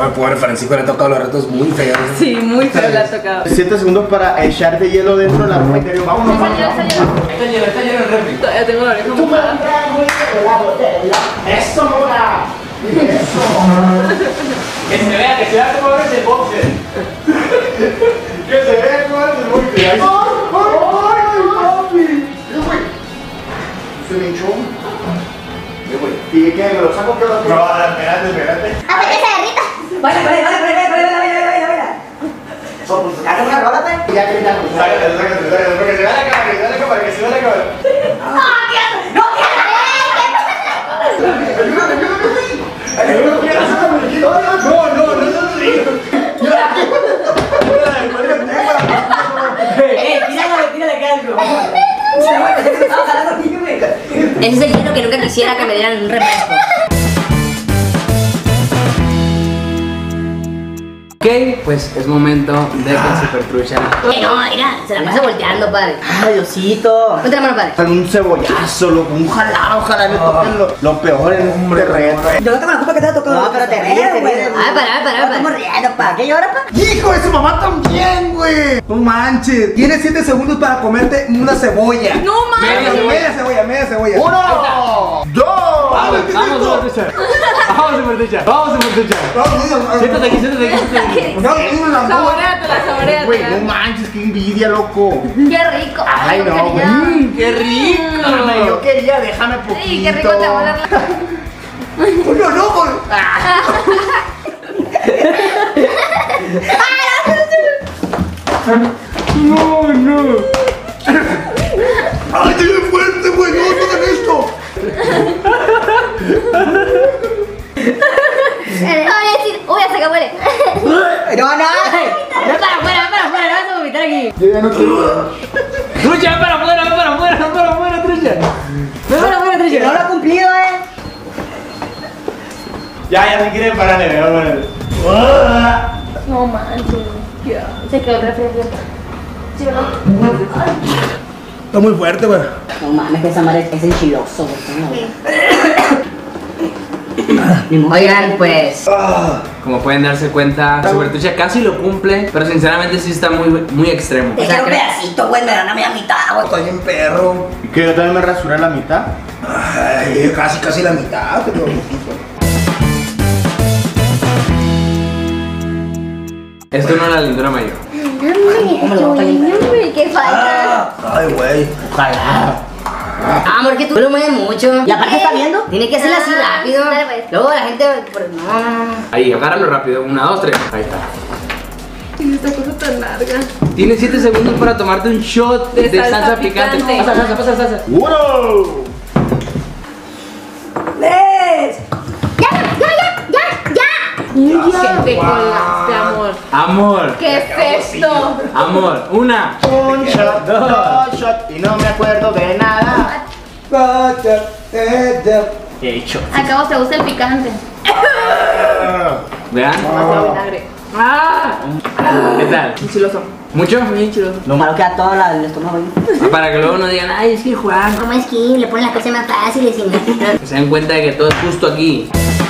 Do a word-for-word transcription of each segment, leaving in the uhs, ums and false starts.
al pobre Francisco le ha tocado los retos muy feos. Sí, muy feo le ha tocado. siete segundos para echarte hielo dentro de la ropa interior. Vámonos, Está vamos. lleno, está lleno. Está lleno, está lleno el refri. Todavía tengo la oreja mojada. Eso, mora. Eso. Que se vea, que se vea cómo abres el boxer. Que se vea cómo es el boxer. ¡Ay, papi! Se me hinchó. ¿Y qué? ¿Me lo saco? ¿Qué lo saco? No, espérate, espérate. ¡A ver que se derrita! Vaya, vaya, vaya, vaya, vaya, vaya, vaya, vaya, vaya. Saca una rólate y ya que Sácate, sácate, sácate, para que se vea la cámara, que se vea la cámara, que se vea la cámara. ¡No, tío! ¡No, tío! Ayúdame, ayúdame, ayúdame. No, no, no, no, Eh, tírale, tírale que algo. Ese es el hielo que nunca quisiera que me dieran un refresco. Ok, pues es momento de que el Super Trucha. Que no, mira, se la pasa volteando, padre. Ay, Diosito. Ponte la mano, padre. Un cebollazo, loco, un jalado, ojalá le toquen lo, lo peor en un reto. Yo no tengo la culpa que te ha tocado. No, pero te ríes, te ríes. Ay, para, para, para. Estamos riendo, pa. ¿Qué llora, pa? ¡Hijo de su mamá también, güey! No manches. Tienes siete segundos para comerte una cebolla. No Media mames. cebolla, media cebolla, media cebolla. ¡Uno! ¡Dos! Vamos, vamos, Super Trucha. Vamos, Super Trucha. Vamos, Super Trucha. Siéntate aquí, siéntate aquí, siéntate aquí. Saboreatela, saboreatela. Güey, no manches, qué envidia, loco. Qué rico. Ay, no, güey. Mmm, qué rico. No, yo quería, déjame poquito. Sí, qué rico te va a dar la... No, no, güey. No, no. ¡Ay, qué fuerte, güey! ¡No, no hagan esto! Ahora decir, uy, hasta que huele. No, no. No, para afuera, para afuera. No vas a vomitar aquí. Yo ya no quiero. Trucha, ven para afuera, ven para afuera, ven para afuera, Trucha. Ven para afuera, Trucha. No lo ha cumplido, eh. Ya, ya se quieren parar, le veo, bueno. No manches. Se quedó el refresco. ¿Sí, verdad? Está muy fuerte, güey. No mames, que esa madre es enchiloso, güey. Oigan, pues. Como pueden darse cuenta, Super Trucha casi lo cumple, pero sinceramente sí está muy, muy extremo. Te quiero un pedacito, güey. Me dan a media mitad, güey. Estoy bien perro. ¿Y que yo también me rasuré la mitad? Ay, casi, casi la mitad, pero Esto no es la lindura mayor. Hombre, qué falta. ay, güey. Ojalá. Ah, amor, que tú lo mueves mucho. ¿Y aparte está viendo? Tiene que hacerlo así rápido. Dale, pues. Luego la gente. pues, No. Ahí, agárralo rápido. Una, dos, tres. Ahí está. Y esta cosa tan larga. Tienes siete segundos para tomarte un shot de, De salsa salsa picante. picante. Pasa, salsa, pasa, salsa. ¡Uno! ¡Les! Ya, ya, ya, ya, ya. Que te colaste, amor. Amor, ¿Qué es esto? amor. Una. Un shot, dos shot y no me acuerdo de nada. He hecho. Acabo, te gusta el picante. Vean. Demasiado vinagre. ¡Ah! ¿Qué tal? Enchiloso. ¿Mucho? Muy enchiloso. Lo malo que a todo la- el estómago, güey. Para que luego no digan, ay, es que Juan. ¿Cómo es que le ponen las cosas más fáciles y nada? Que se den cuenta de que todo es justo aquí.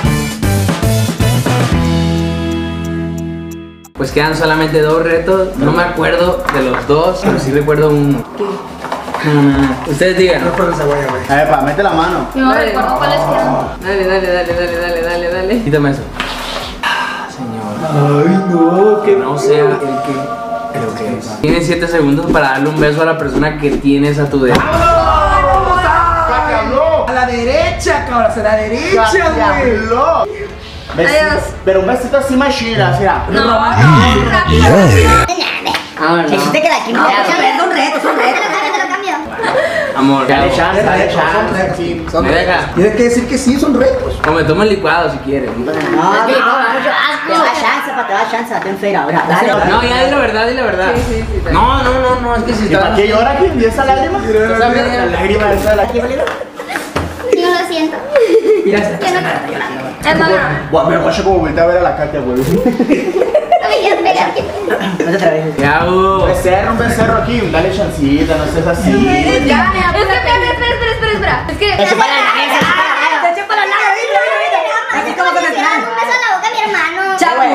Pues quedan solamente dos retos. No me acuerdo de los dos, pero sí recuerdo uno. ¿Qué? No, no, no. Ustedes digan. No con la cebolla, güey. A ver, pa, mete la mano. No recuerdo cuáles quedan. Dale, dale, dale, dale, dale, dale, dale. Quítame eso. Ah, señor. Ay, no, Que no sea el que creo que es. Tienes siete segundos para darle un beso a la persona que tienes a tu derecha. ¡Ya te habló! A la derecha, cabrón, a la ¡Ya derecha, te güey. habló! Besi- Adiós. Pero un besito así más chida, mira. No, no, rápido, rápido. Ah, no. Dijiste que la química es un reto, un reto, es un reto. Te lo cambio. Amor, Dale ¿qué chance, dale Son chance. retos, sí, son ¿Me retos. deja? Tienes que decir que sí, son retos. O me tomo el licuado si quieres. No, no, no, mucho asco. Te da chance, pa, te da chance, ten fe, ahora. Dale, No, ya di la verdad, di la verdad. Sí, sí, sí, dale. No, no, no, no, es que si ¿Y para está. qué llora aquí? ¿Y esa lágrima? Está bien. La lágrima esa de la aquí, ¿vale? Yo lo siento. Ya está. Yo no quiero llorar. Hermana. Buah, me guacho como volteé a ver a la Katia, güey. Ay, espera. No te atreves. ¿Qué hago? Becerro, un becerro aquí. Dale chancita, no seas así. Ya, ya, Espera, espera, espera, espera, espera, espera. Es que. Te chupa la nariz, te chupa la nariz, te chupa la nariz, mira, mira, mira. Así como con el Un beso en la boca a mi hermano. Chavo,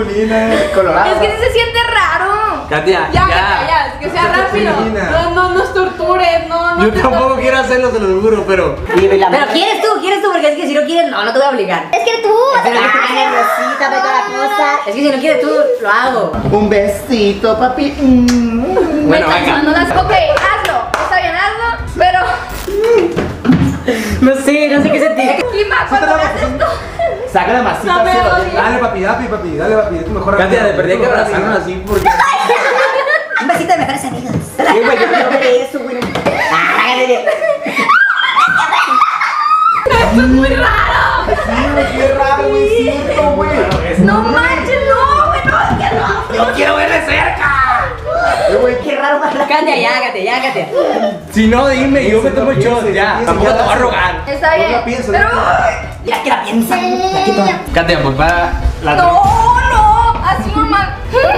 masculina, colorada. Es que sí se siente raro. Katia, Ya, ya. ya, ya, que sea rápido. Femenina. No, no nos tortures, no, no. Yo te tampoco tortures. quiero hacerlo, te lo juro, pero. Pero quieres tú, quieres tú, porque es que si no quieres, no, no te voy a obligar. Es que tú. Pero yo te nerviosita, ve toda la cosa. Es que si no quieres tú, lo hago. Un besito, papi. Mm. Bueno, Me venga. no las... Ok, hazlo. Está bien, hazlo. Pero. No sé, no sé qué sentir. Kima, cuando me haces esto. Saca la masita. No me cielo. odies. Dale, papi, dale, papi, dale, papi. Es tu mejor Katia, amiga. de perdí Es tu que mejor abrazarnos amiga. así porque. Un besito de mejores amigos. Sí, güey, yo quiero ver eso, güey. Ah, Esto es muy raro. Sí, güey, qué raro, güey. Cierto, güey. No manches, no, güey, no, es que no. ¡No quiero ver de cerca! Eh, güey, qué raro, Katia, ya, Katia, ya, Katia. Si no, dime, yo me no tomo el shot, pienses, ya. no pienses, Tampoco ya te voy a dáselo. rogar. Está No bien. la pienso, Pero. no. Ya que la piensa. Ya quito. Katia, pues para la. No, no, así normal.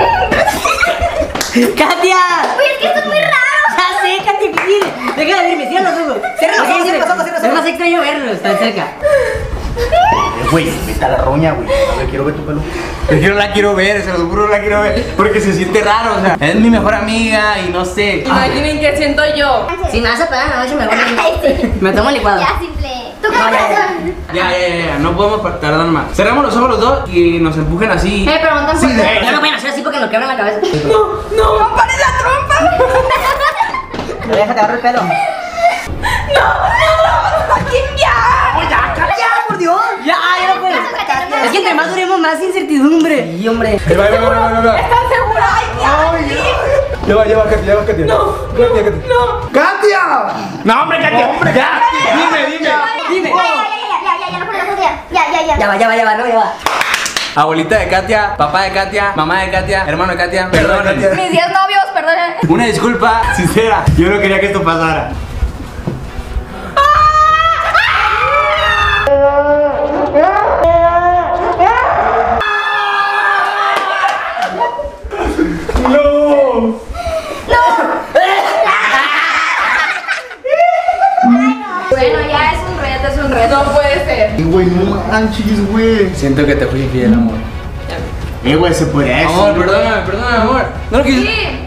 ¡Katia! Oye, es que esto es muy raro. Ya sé, Katia, mire. Deja de verme, cierra los ojos. Cierra los ojos, cierra los ojos, cierra los ojos. Es más extraño verlos tan cerca. Eh, güey, vete a la roña, güey. A ver, quiero ver tu pelo. Yo no la quiero ver, se lo juro, no la quiero ver. Porque se siente raro, o sea, es mi mejor amiga y no sé. Imaginen qué siento yo. Si me vas a pagar en la noche, me voy Ay, sí. a... Me tomo el licuado. Ya, simple. ¿Tú qué No, ya, ya. corazón? Ya, ya, ya, ya, no podemos pa- tardar más. Cerramos los ojos los dos y nos empujen así. Me preguntan por qué. No lo pueden hacer así porque nos quebran la cabeza. No, no pares la trompa. No, déjate agarrar el pelo. ¿Quién ya? ¡Ya, por Dios! ¡Ya, ya no puedo! Es que entre más duremos, más incertidumbre. Sí, hombre. Ahí va, ahí va, ahí va, ahí va. ¿Estás segura? Ay, ya. Ya va, ya va, Katia, ya va, Katia. No, Katia, Katia. No. ¡Katia! No, hombre, Katia, hombre, ya. Dime, dime. Dime. Ya, ya, ya, ya, ya, ya, no puedo, no puedo, ya, ya, ya, ya. Ya va, ya va, ya va, no, ya va. Abuelita de Katia, papá de Katia, mamá de Katia, hermano de Katia. Perdón, Katia. Mis diez novios, perdón. Una disculpa sincera. Yo no quería que esto pasara. No. Bueno, ya es un reto, es un reto. No puede ser. Eh, güey, no manches, güey. Siento que te fui infiel, amor. Eh, güey, se puede eso. Amor, perdóname, perdóname, amor. No lo quise. Sí.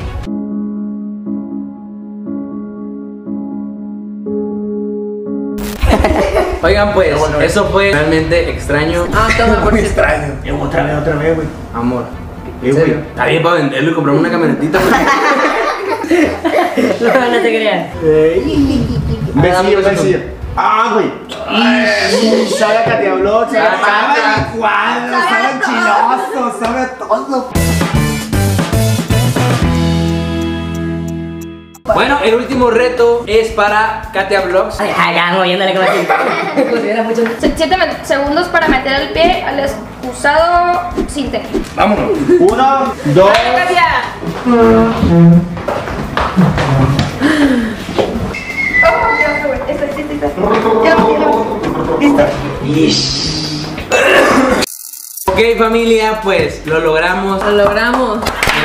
Oigan, pues, eso fue realmente extraño. Ah, toma, por Muy cierto. extraño. Eh, otra vez, otra vez, güey. Amor. Eh, ¿En serio? güey. Está bien para venderlo y comprarme una camionetita. No, no te creas. Besillo, besillo. Ah, güey. Y sabe a Katia Vlog, sabe a Sabe Katia. licuado, sabe enchiloso, sabe todo. Bueno, el último reto es para Katia Vlogs. Ay, ay, ya, moviéndole como así. Considera mucho. Siete me- segundos para meter el pie al excusado sin tener. Vámonos. Uno, dos. ¡Dale, Katia! Oh, ya, güey. Este, este, este. Ya lo tiene. Listo. Ok, familia, pues lo logramos. Lo logramos.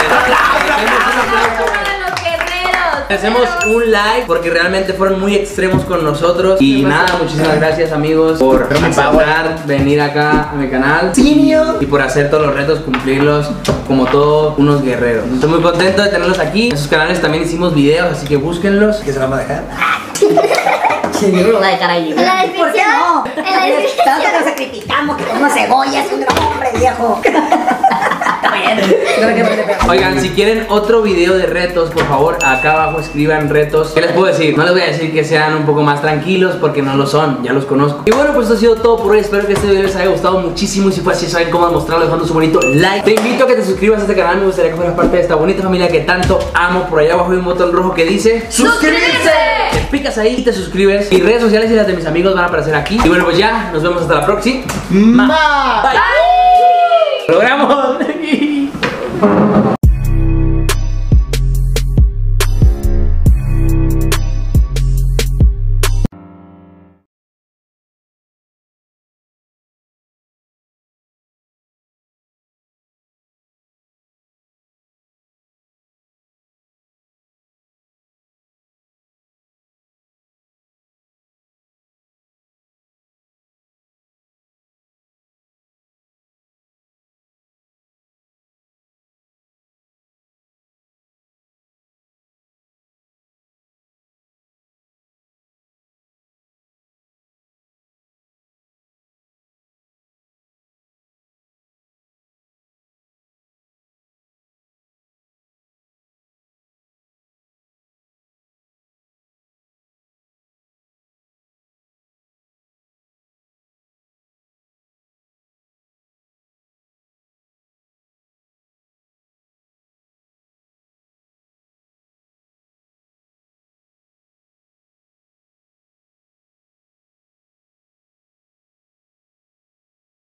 Hacemos un like porque realmente fueron muy extremos con nosotros. Y nada, muchísimas gracias, amigos, por aceptar venir acá a mi canal y por hacer todos los retos, cumplirlos como todos unos guerreros. Estoy muy contento de tenerlos aquí. En sus canales también hicimos videos, así que búsquenlos. ¿Qué se la va a dejar? Sí, yo no lo voy a dejar ahí. En la ¿Por qué no? descripción, en la descripción. Tanto que nos sacrificamos, que como cebolla, es un gran hombre, viejo. Está bien. No me quedo de peor. Oigan, si quieren otro video de retos, por favor, acá abajo escriban retos. ¿Qué les puedo decir? No les voy a decir que sean un poco más tranquilos porque no lo son, ya los conozco. Y bueno, pues esto ha sido todo por hoy. Espero que este video les haya gustado muchísimo. Y si fue así, saben cómo demostrarlo dejando su bonito like. Te invito a que te suscribas a este canal. Me gustaría que fueras parte de esta bonita familia que tanto amo. Por allá abajo hay un botón rojo que dice ¡Suscríbete! Te picas ahí y te suscribes. Mis redes sociales y las de mis amigos van a aparecer aquí. Y bueno, pues ya, nos vemos hasta la próxima. Ma. Bye. Logramos.